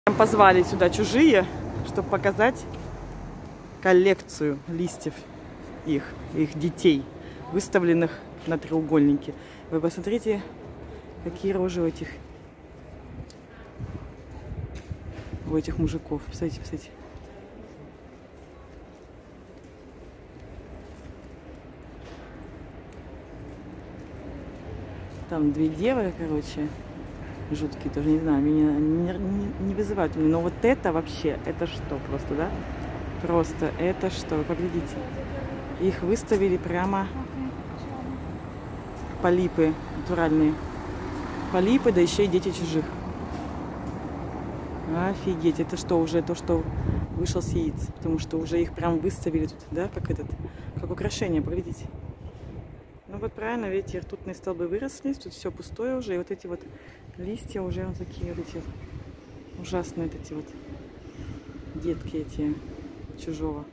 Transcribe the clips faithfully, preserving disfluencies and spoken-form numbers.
Позвали сюда чужие, чтобы показать коллекцию листьев их, их детей, выставленных на треугольнике. Вы посмотрите, какие рожи у этих, у этих мужиков. Посмотрите, посмотрите. Там две девы, короче, жуткие, тоже не знаю, меня не, не, не вызывают. Но вот это вообще, это что просто, да? Просто это что? Вы поглядите. Их выставили прямо полипы натуральные. Полипы, да еще и дети чужих. Офигеть, это что, уже то, что вышел с яиц? Потому что уже их прям выставили тут, да, как этот, как украшение, поглядите. Ну вот правильно, видите, ртутные столбы выросли, тут все пустое уже, и вот эти вот листья уже вот такие вот эти ужасные, вот эти вот детки эти чужого.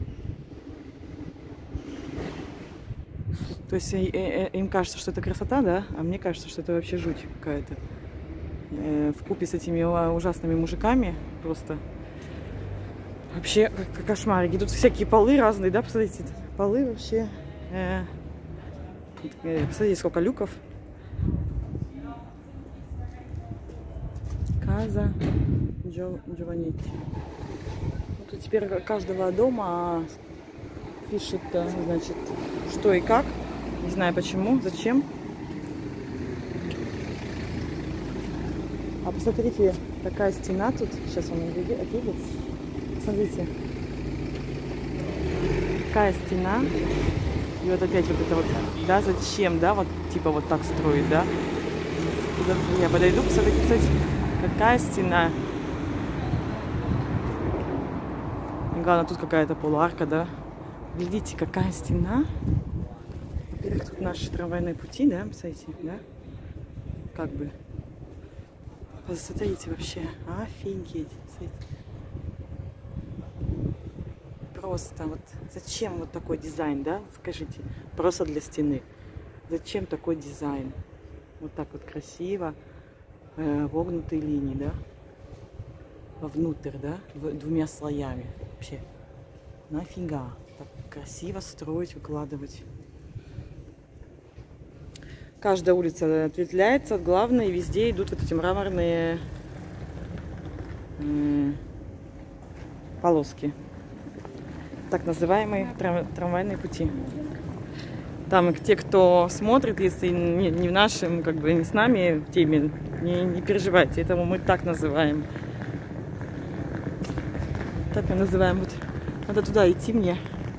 То есть э, э, им кажется, что это красота, да, а мне кажется, что это вообще жуть какая-то. Э, вкупе с этими ужасными мужиками просто вообще как кошмарики. Тут всякие полы разные, да, посмотрите, полы вообще. Э, Посмотрите, сколько люков. Каза Джованетти. Вот тут теперь каждого дома пишет, значит, что и как. Не знаю почему, зачем. А посмотрите, такая стена тут. Сейчас он отъедет. Смотрите. Такая стена. И вот опять вот это вот, да, зачем, да, вот типа вот так строить, да? Я подойду, посмотрите, кстати, какая стена. И главное, тут какая-то полуарка, да? Видите, какая стена. Во-первых, тут наши трамвайные пути, да, посмотрите, да? Как бы. Посмотрите вообще, офигеть, смотрите. Просто вот зачем вот такой дизайн, да? Скажите, просто для стены. Зачем такой дизайн? Вот так вот красиво, э, вогнутые линии, да? Вовнутрь, да? В, двумя слоями. Вообще, нафига? Так красиво строить, выкладывать. Каждая улица ответвляется от главной, и везде идут вот эти мраморные э, полоски. Так называемые трам трамвайные пути. Там те, кто смотрит, если не, не в нашем, как бы не с нами в теме, не, не переживайте, этому мы так называем. Так мы называем. Вот надо туда идти мне.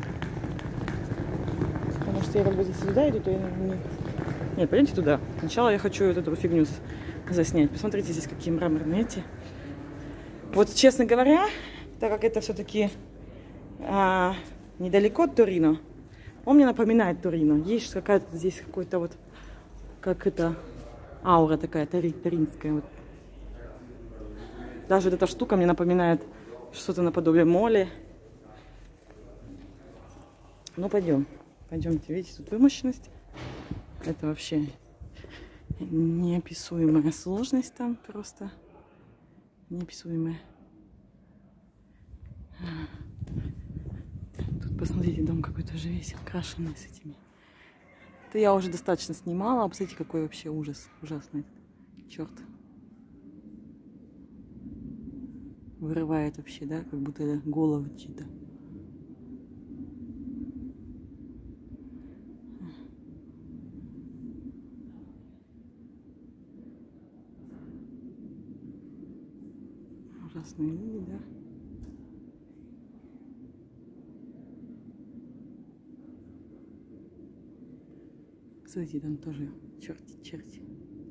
Потому что я как бы здесь сюда иду, то я не... Нет, пойдемте туда. Сначала я хочу вот эту фигню заснять. Посмотрите, здесь какие мраморные эти. Вот, честно говоря, так как это все-таки А, недалеко от Торино, он мне напоминает Торино. Есть какая-то здесь какой-то вот, как это, аура такая тори, торинская. Вот. Даже вот эта штука мне напоминает что-то наподобие моли. Ну, пойдем. Пойдемте. Видите, тут вымощенность. Это вообще неописуемая сложность там просто. Неописуемая. Тут, посмотрите, дом какой-то же весь окрашенный с этими. Это я уже достаточно снимала. А посмотрите, какой вообще ужас. Ужасный. Черт. Вырывает вообще, да? Как будто это головы чьи-то. Ужасные люди, да? Смотрите, там тоже черти, черти.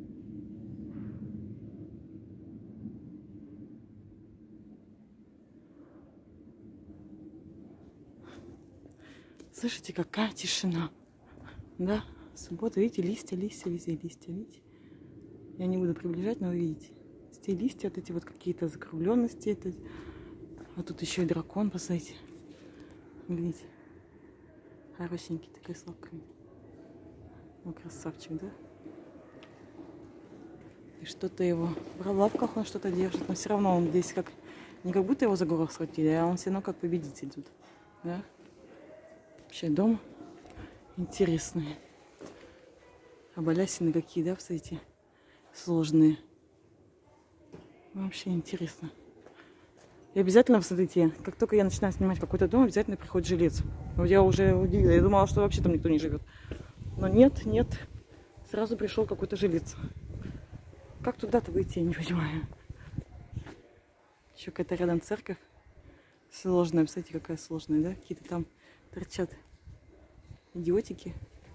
Слышите, какая тишина. Да, суббота, видите, листья, листья, везде листья, видите? Я не буду приближать, но вы видите. Здесь листья, вот эти вот какие-то закругленности. Это... А тут еще и дракон, посмотрите. Видите? Хорошенький такой с лапками. Ну, красавчик, да? И что-то его в лапках он что-то держит, но все равно он здесь как не как будто его за горло схватили, а он все равно как победитель тут. Да? Вообще дом интересный. А балясины какие, да, кстати, сложные. Вообще интересно. И обязательно, посмотрите, как только я начинаю снимать какой-то дом, обязательно приходит жилец. Вот я уже удивилась, я думала, что вообще там никто не живет. Но нет, нет, сразу пришел какой-то жилец. Как туда-то выйти, я не понимаю. Еще какая-то рядом церковь сложная. Представляете, какая сложная, да? Какие-то там торчат идиотики.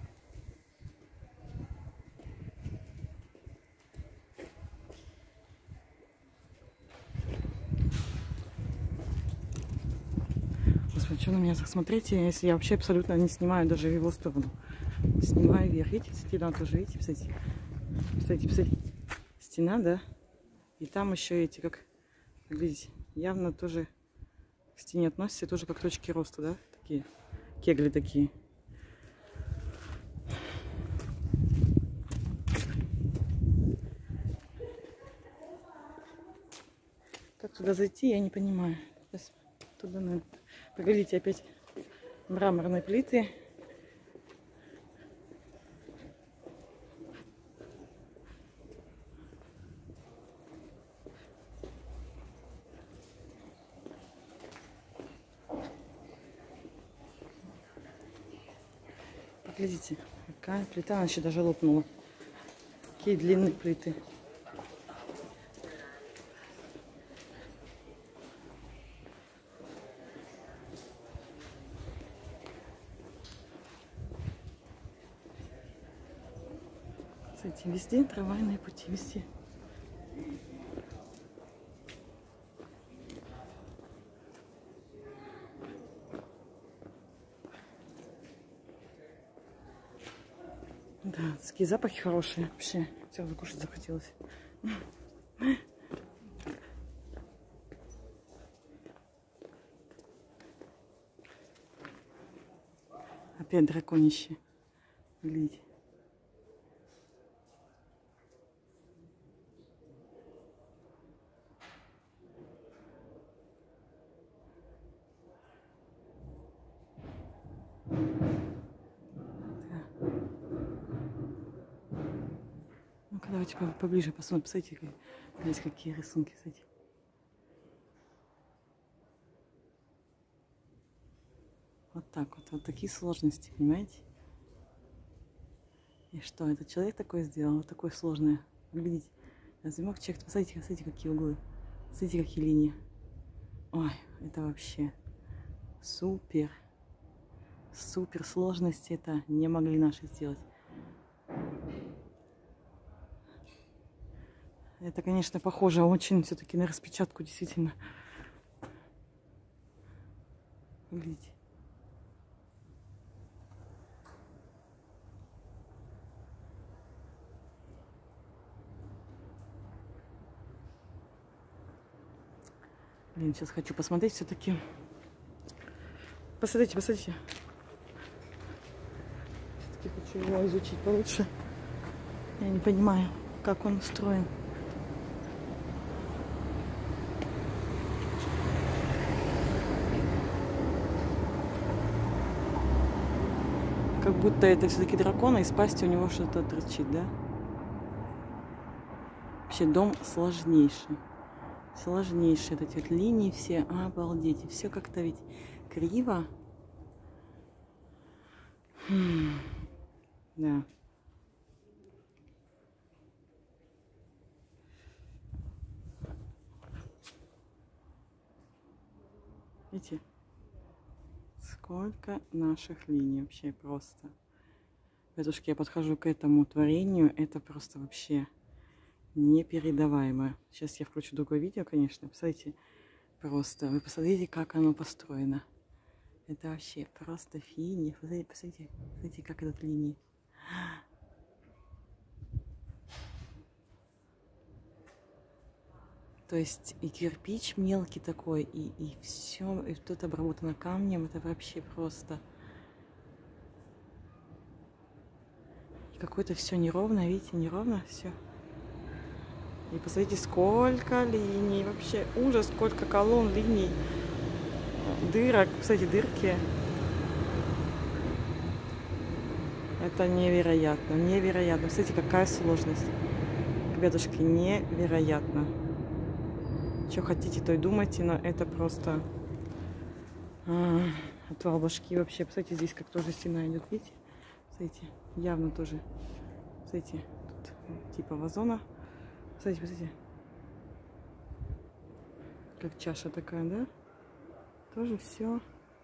Господи, что на меня смотрите, если я вообще абсолютно не снимаю даже в его сторону. Снимаю вверх. Видите, стена тоже, видите, кстати. Кстати, кстати. Стена, да? И там еще эти, как, видите, явно тоже к стене относятся, тоже как точки роста, да? Такие, кегли такие. Как туда зайти, я не понимаю. Сейчас туда надо. Погодите, опять мраморные плиты. Глядите, какая плита, она еще даже лопнула. Какие длинные плиты. Кстати, везде трамвайные пути, везде. Да, такие запахи хорошие. Вообще, сразу кушать захотелось. Опять драконище. Глядите. Ну-ка, давайте поближе посмотрим. Посмотрите, здесь какие рисунки, кстати. Вот так вот. Вот такие сложности, понимаете? И что, этот человек такой сделал? Вот такое сложное. Глядите. Разве мог человек... Посмотрите, посмотрите, какие углы. Смотрите, какие линии. Ой, это вообще супер. Супер сложности это не могли наши сделать. Это, конечно, похоже очень все-таки на распечатку, действительно. Видите? Блин, сейчас хочу посмотреть все-таки. Посмотрите, посмотрите. Все-таки хочу его изучить получше. Я не понимаю, как он устроен. Как будто это все-таки дракон, и из пасти у него что-то торчит, да? Вообще дом сложнейший. Сложнейшие эти вот линии все. Обалдеть. И все как-то ведь криво. Хм. Да. Видите? Сколько наших линий вообще просто. Ребятушки, я подхожу к этому творению. Это просто вообще непередаваемое. Сейчас я включу другое видео, конечно. Посмотрите, просто. Вы посмотрите, как оно построено. Это вообще просто фини. Посмотрите, посмотрите, посмотрите, как идут линии. То есть и кирпич мелкий такой, и, и все, и тут обработано камнем. Это вообще просто. И какое-то все неровно, видите, неровно все. И посмотрите, сколько линий. Вообще ужас, сколько колонн, линий, дырок. Кстати, дырки. Это невероятно, невероятно. Смотрите, какая сложность. Ребятушки, невероятно. Что хотите, то и думайте, но это просто а, отвал башки вообще. Посмотрите, здесь как тоже стена идет, видите? Смотрите, явно тоже. Смотрите, тут типа вазона. Смотрите, посмотрите. Как чаша такая, да? Тоже все.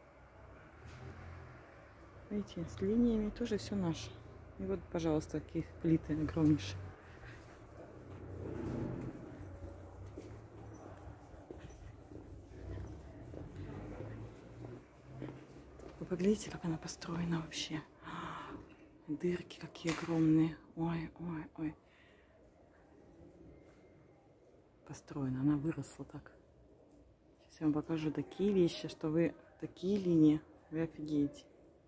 Видите, с линиями тоже все наше. И вот, пожалуйста, такие плиты огромнейшие. Вы поглядите, как она построена вообще. Дырки какие огромные. Ой, ой, ой. Построена, она выросла так. Сейчас я вам покажу такие вещи, что вы, такие линии, вы офигеете.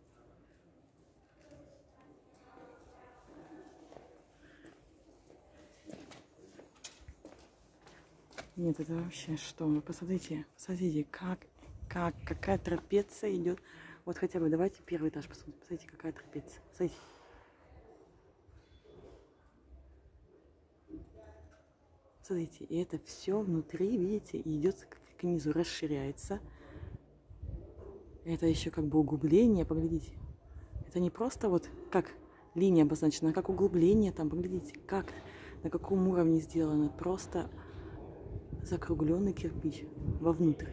Нет, это вообще что? Вы посмотрите, посмотрите, как, как, какая трапеция идет. Вот хотя бы давайте первый этаж посмотрим. Посмотрите, какая трапеция. Посмотрите. Смотрите, и это все внутри, видите, и идет к низу, расширяется. Это еще как бы углубление, поглядите. Это не просто вот как линия обозначена, а как углубление там, поглядите, как, на каком уровне сделано. Просто закругленный кирпич вовнутрь.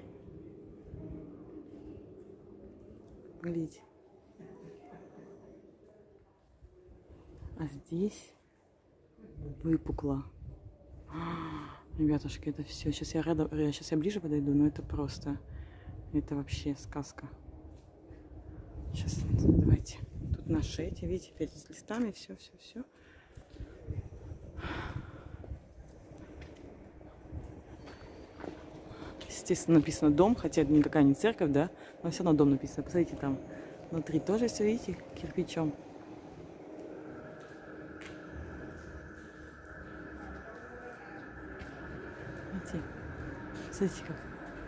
Поглядите. А здесь выпукло. Ребятушки, это все. Сейчас я рада, сейчас я ближе подойду, но это просто, это вообще сказка. Сейчас, давайте. Тут наши эти, видите, опять с листами, все, все, все. Естественно, написано дом, хотя это никакая не церковь, да, но все равно дом написано. Посмотрите, там внутри тоже все, видите, кирпичом. Видите? Смотрите, как.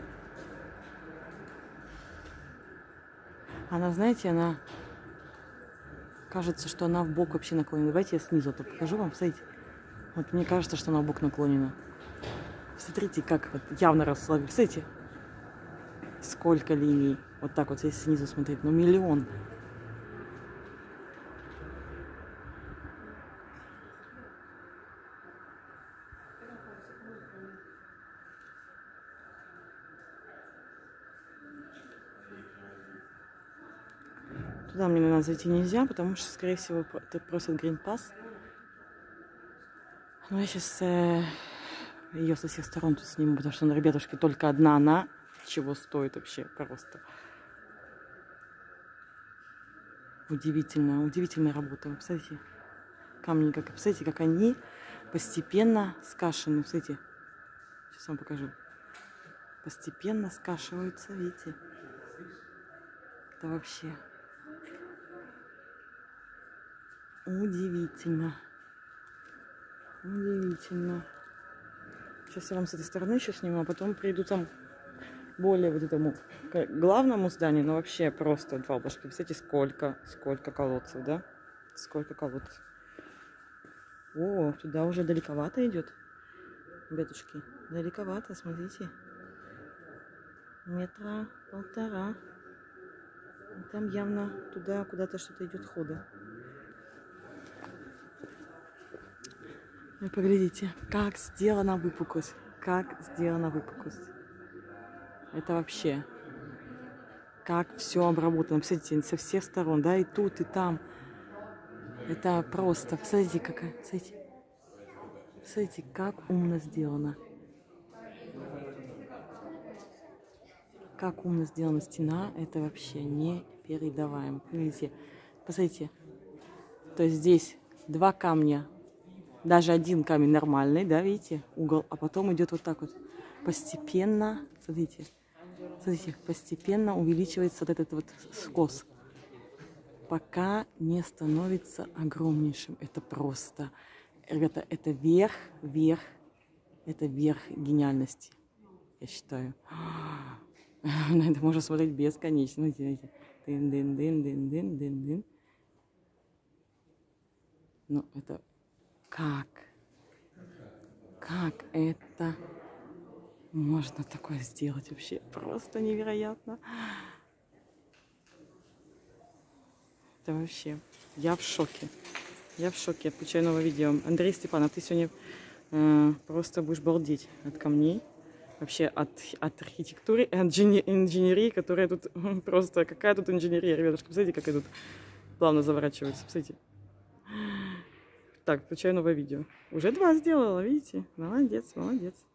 Она, знаете, она кажется, что она в бок вообще наклонена. Давайте я снизу то покажу вам, смотрите. Вот мне кажется, что она в бок наклонена. Смотрите, как вот явно расслабили. Смотрите, сколько линий. Вот так вот, если снизу смотреть, ну миллион. Туда мне, наверное, зайти нельзя, потому что, скорее всего, это просто Green Pass. Но я сейчас э, ее со всех сторон тут сниму, потому что, ну, ребятушки, только одна она чего стоит вообще просто. Удивительная, удивительная работа. Вы посмотрите, камни, как, посмотрите, как они постепенно скашены. Посмотрите, сейчас вам покажу. Постепенно скашиваются, видите. Это вообще удивительно. Удивительно. Сейчас я вам с этой стороны еще сниму, а потом приду там более вот этому к главному зданию, но вообще просто два башки. Представляете, сколько, сколько колодцев, да? Сколько колодцев. О, туда уже далековато идет, ребятушки. Далековато, смотрите. Метра полтора. И там явно туда куда-то что-то идет хода. Вы поглядите, как сделана выпуклость. Как сделана выпуклость. Это вообще. Как все обработано. Посмотрите, со всех сторон, да, и тут, и там. Это просто. Посмотрите, какая. Посмотрите. Посмотрите, как умно сделано. Как умно сделана стена, это вообще непередаваемо. Видите, посмотрите. То есть здесь два камня. Даже один камень нормальный, да, видите, угол, а потом идет вот так вот постепенно, смотрите, смотрите, постепенно увеличивается вот этот вот скос, пока не становится огромнейшим. Это просто, ребята, это верх, верх Это верх гениальности, я считаю. На это можно смотреть бесконечно. Смотрите, дын-дын-дын-дын-дын-дын-дын. Ну, это как? Как это можно такое сделать вообще? Просто невероятно. Это вообще... Я в шоке. Я в шоке. Я включаю новое видео. Андрей Степанов, ты сегодня э, просто будешь балдеть от камней. Вообще от, от архитектуры, от инженерии, которая тут просто... Какая тут инженерия, ребятушки? Посмотрите, как я тут плавно заворачивается. Посмотрите. Так, включаю новое видео. Уже два сделала, видите? Молодец, молодец.